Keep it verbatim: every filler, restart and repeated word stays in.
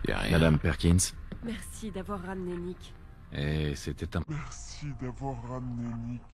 Y a rien. Madame Perkins. Merci d'avoir ramené Nick. Et c'était un... Merci d'avoir ramené Nick.